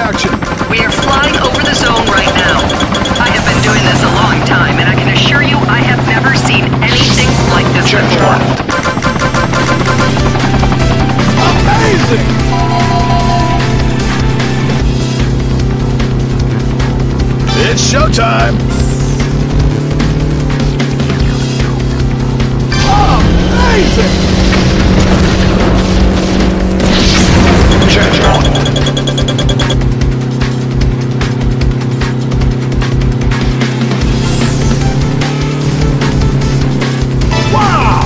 action. We are flying over the zone right now. I have been doing this a long time, and I can assure you I have never seen anything like this before. Amazing! It's showtime! Amazing! Change on. Wow!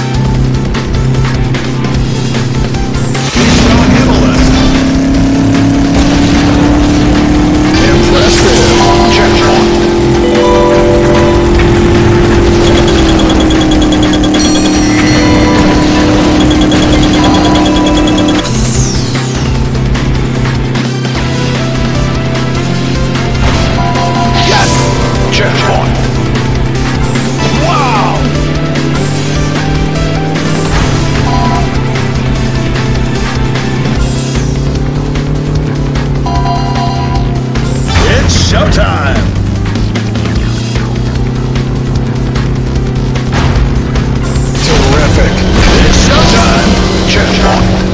He's on Himalaya. Impressive. Change on. Showtime! Terrific! It's showtime! Change on.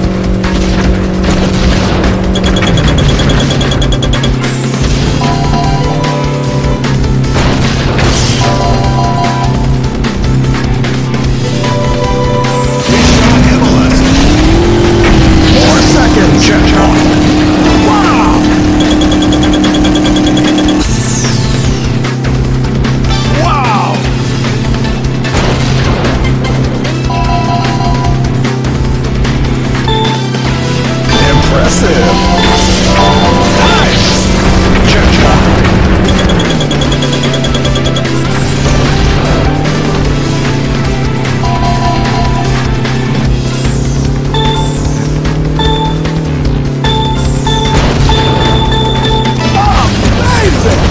He's on Himalaya. 4 seconds! Change on. Wow! Impressive. Nice. Change on. Amazing.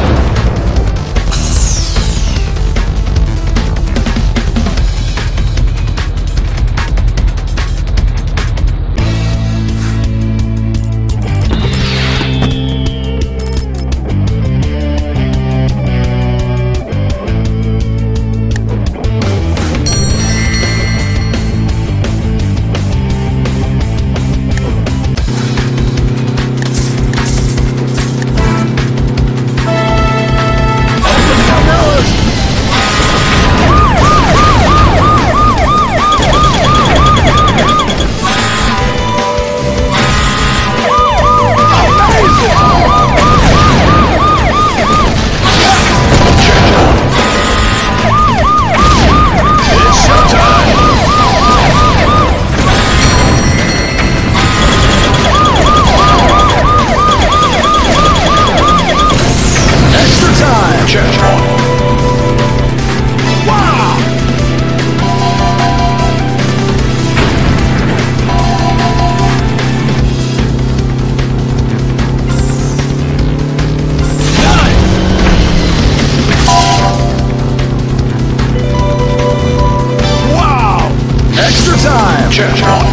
Change on.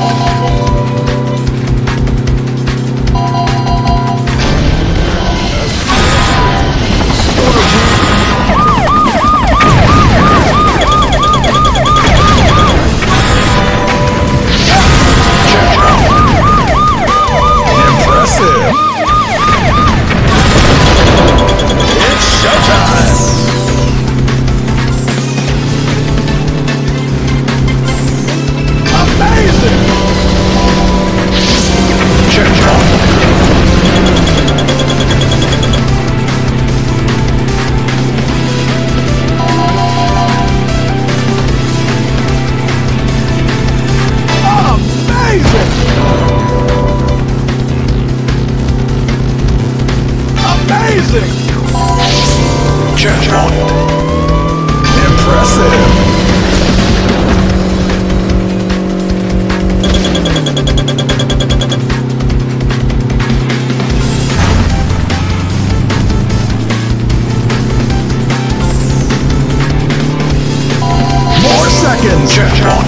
Impressive. It's showtime. Amazing! Change on. Amazing! Amazing! Change on. Impressive! Seconds. Change on.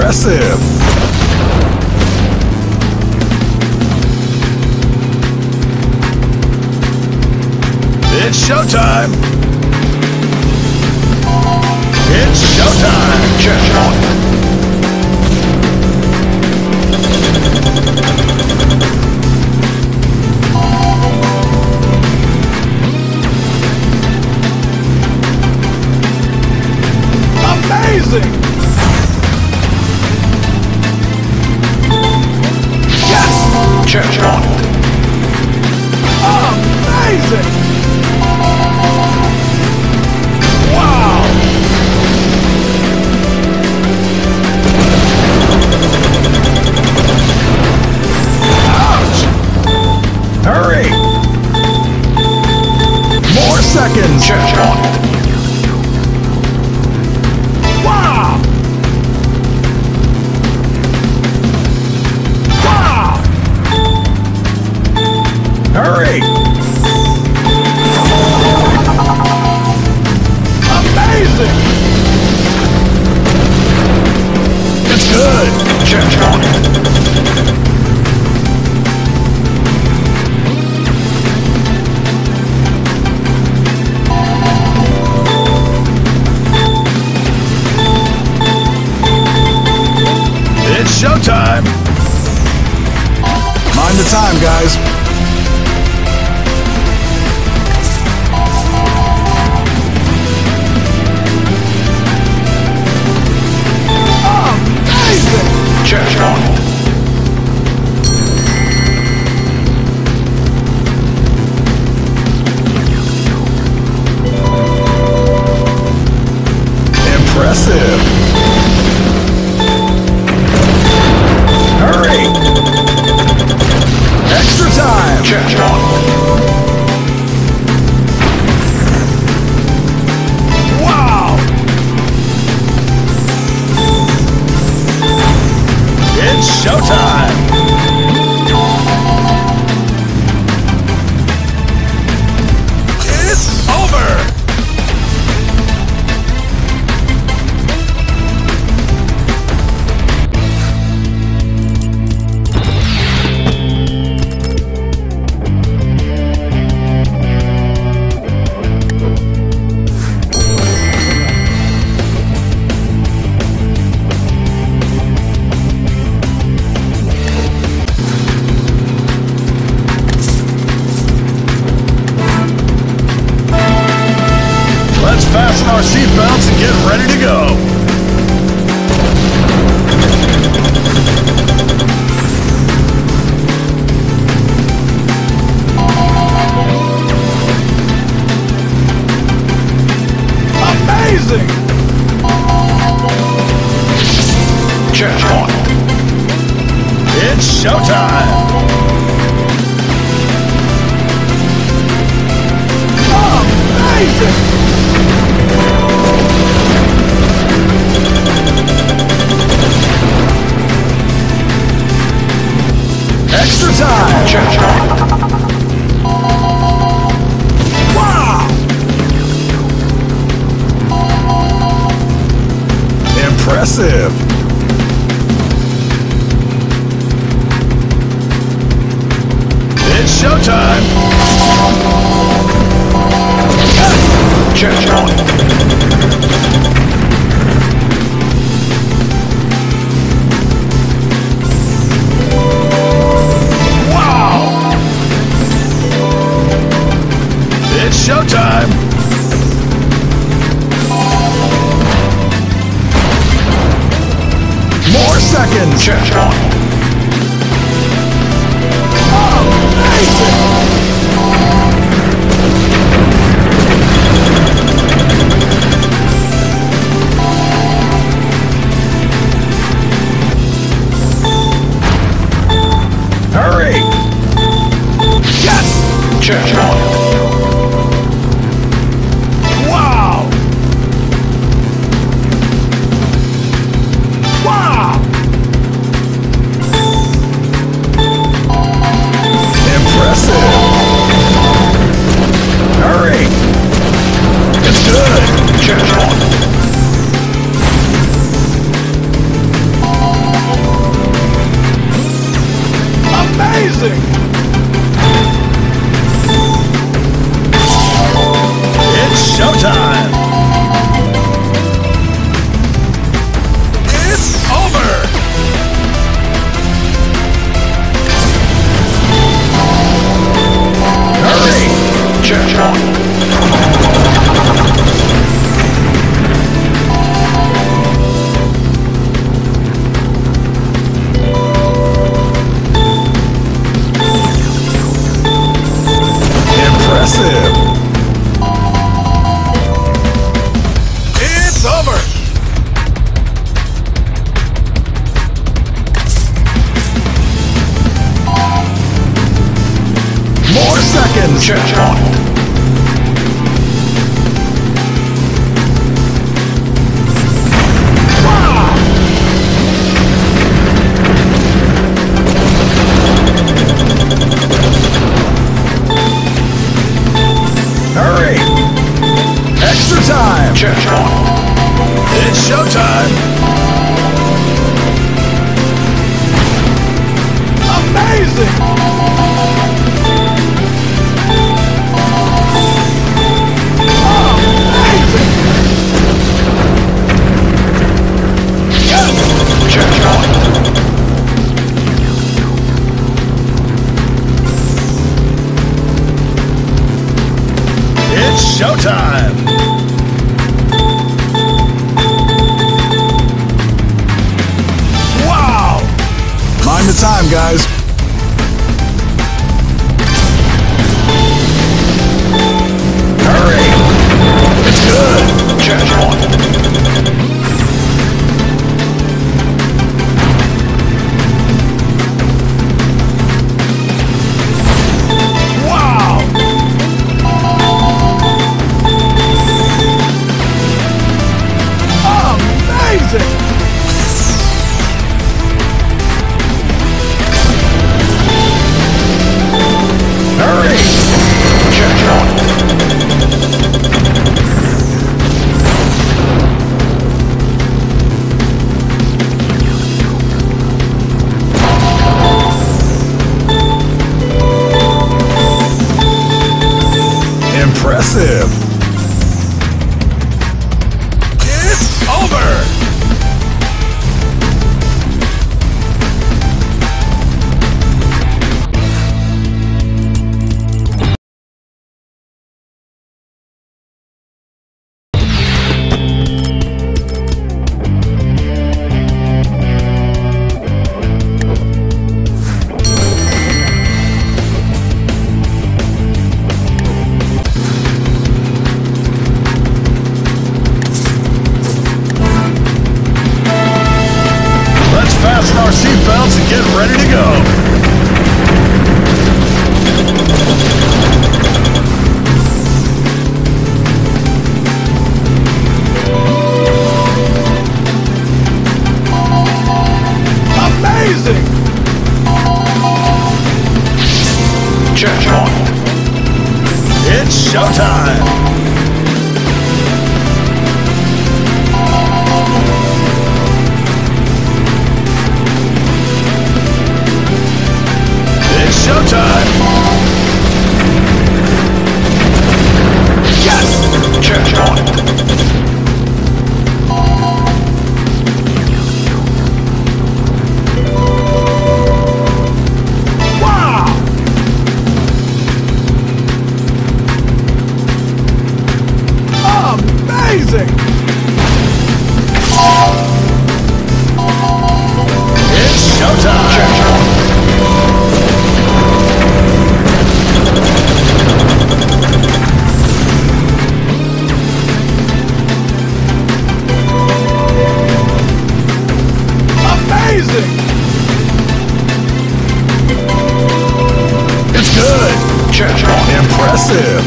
Impressive. It's showtime! It's showtime! Checkpoint! Amazing! Yes! Checkpoint! Amazing! Wow! Ouch! Hurry! More seconds. Checkpoint! Wow! Wow! Hurry! Amazing! It's good! Checkpoint! It's showtime! Mind the time, guys. Amazing! Checkpoint! Impressive. Hurry! Extra time. Checkpoint! Wow! It's showtime! It's over! Let's fasten our seatbelts and get ready to go. Amazing! Checkpoint. It's showtime. Amazing! Extra time. Checkpoint. Wow! Impressive. It's showtime. Checkpoint. Wow! It's showtime. More seconds. Checkpoint. Amazing! Hurry! Yes! Checkpoint. Wow! Wow! Impressive. Checkpoint. Hurry! Extra time! Checkpoint. It's showtime! Amazing! Amazing! Yes! Checkpoint. It's showtime! Wow! Mind the time, guys. Hurry! It's good! Checkpoint. Wow! Amazing! Hurry! Checkpoint. Impressive! It's over! Let's fasten our seatbelts and get ready to go. Amazing! Checkpoint. It's showtime! It's showtime! Yes! Checkpoint. Wow! Amazing! It's showtime! Checkpoint. Amazing! It's good! Checkpoint. Impressive!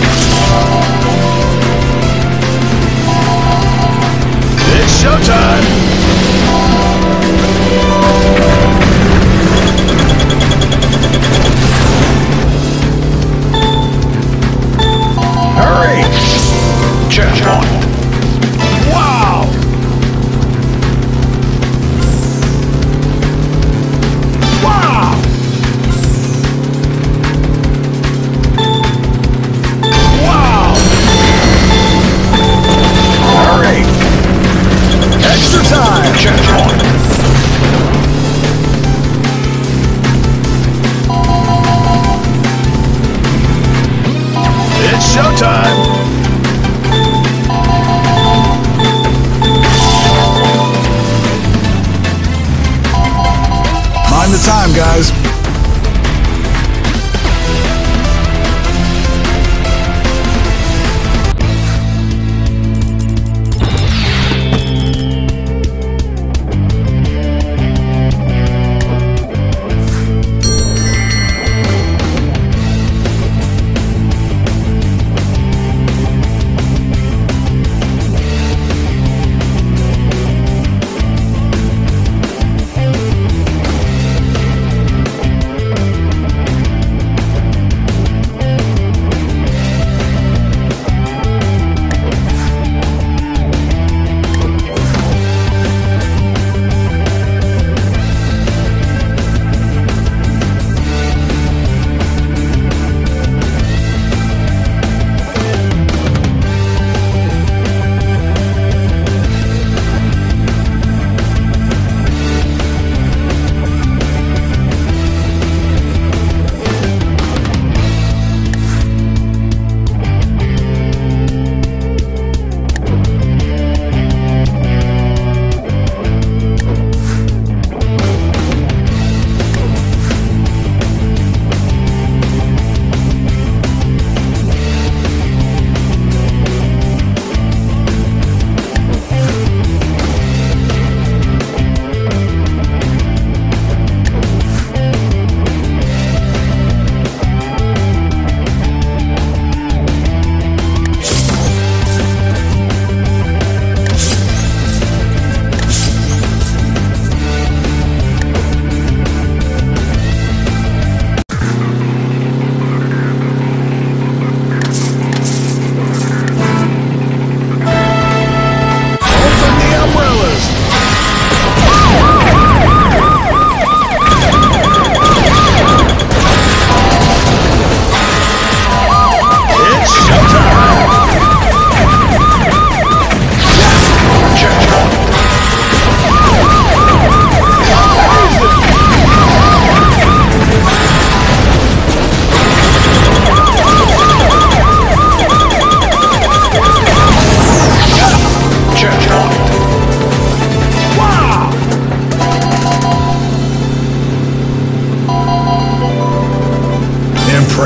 It's showtime! Hurry! Checkpoint. Wow! Wow! Wow! Hurry! Extra time! Checkpoint. It's showtime! Mind the time, guys.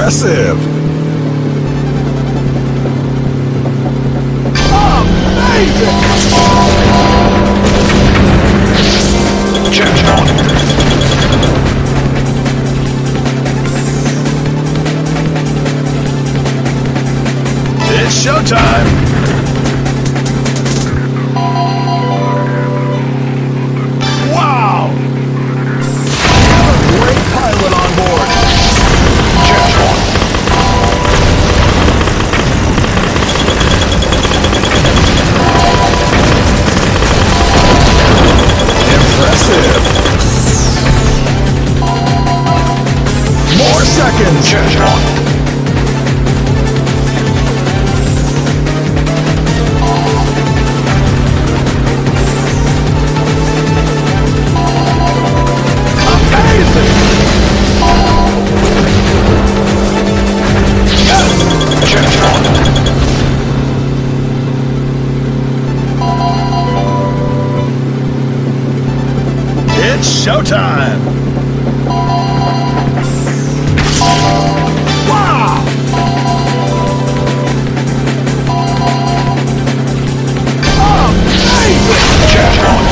Impressive. Amazing! Checkpoint. It's showtime. Wow! Great pilot on board. Checkpoint. Impressive. More seconds. Checkpoint. It's showtime. Wow! Amazing! Checkpoint.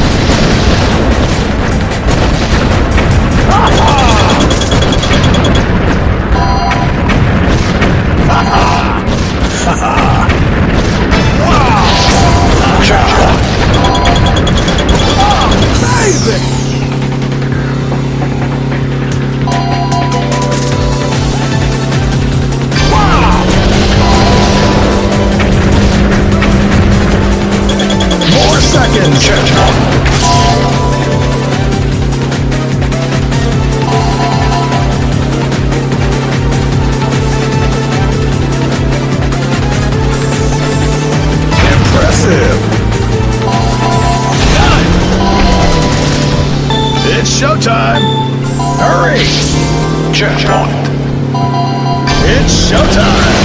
Wow! Checkpoint. Amazing! Wow! More seconds. Checkpoint. Impressive. It's showtime. Hurry. Checkpoint. It's showtime.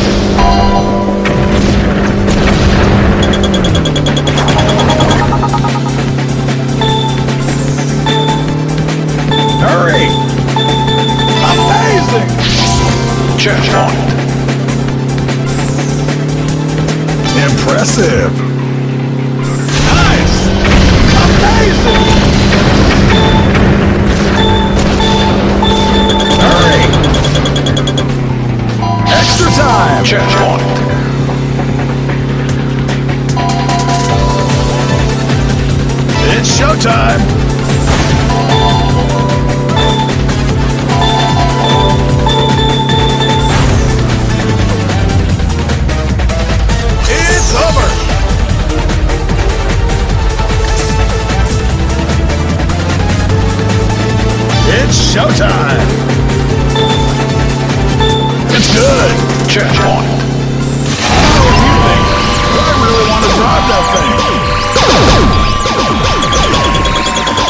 Hurry. Amazing! Checkpoint. Impressive. Nice! Amazing! Hurry. Extra time. Checkpoint. It's showtime. It's over. It's showtime. It's good. Checkpoint. What do you think? I really want to drive that thing.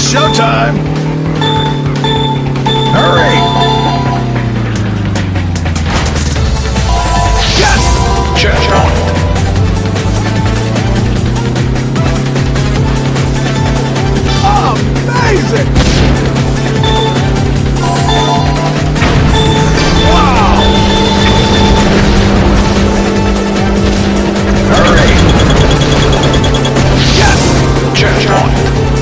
It's showtime! Hurry! Yes! Checkpoint. Amazing! Wow! Hurry! Yes! Checkpoint.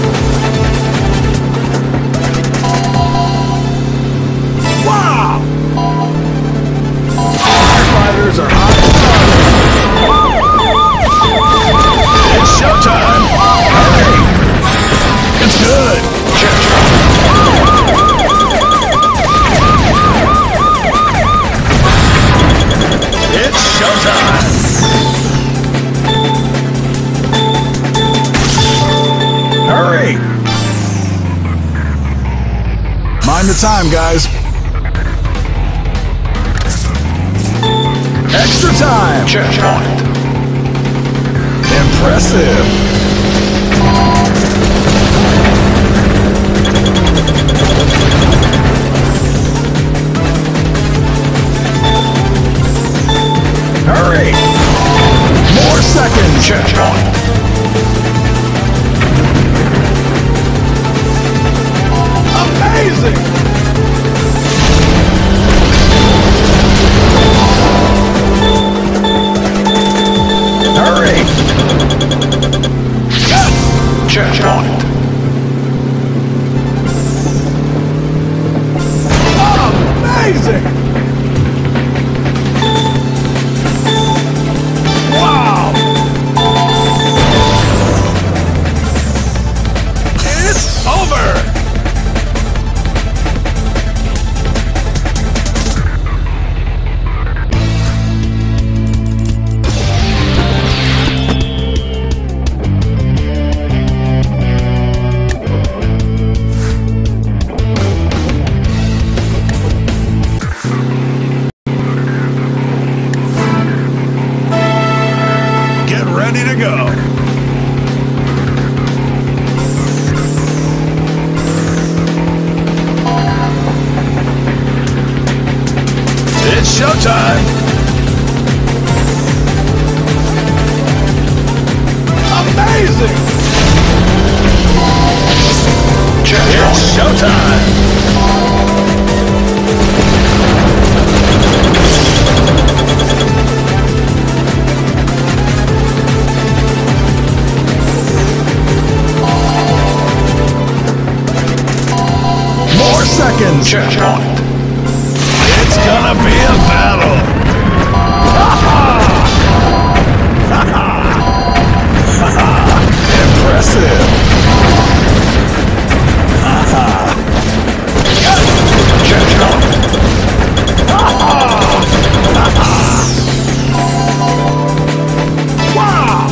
Wow! Firefighters are hot and it's showtime! Hurry! It's good! It's showtime! Hurry! Mind the time, guys. Extra time! Checkpoint. Impressive! Hurry! More seconds! Checkpoint. Amazing! Hurry! Yes! Checkpoint. Amazing! Wow! It's over! Get ready to go. It's showtime. Amazing. It's showtime. More seconds. Checkpoint. It's gonna be a battle. Impressive. Checkpoint. Wow.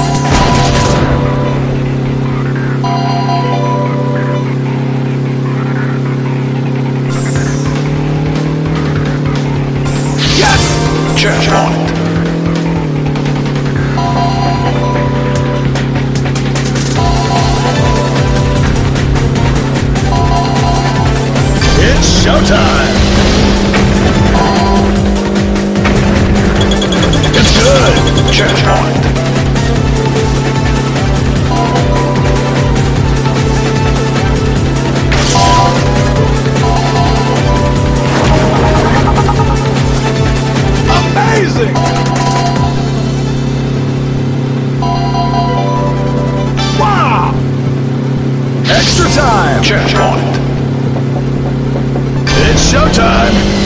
Yes. Checkpoint. It's showtime. It's good. Checkpoint. Amazing. Wow. Extra time. Checkpoint. It's showtime.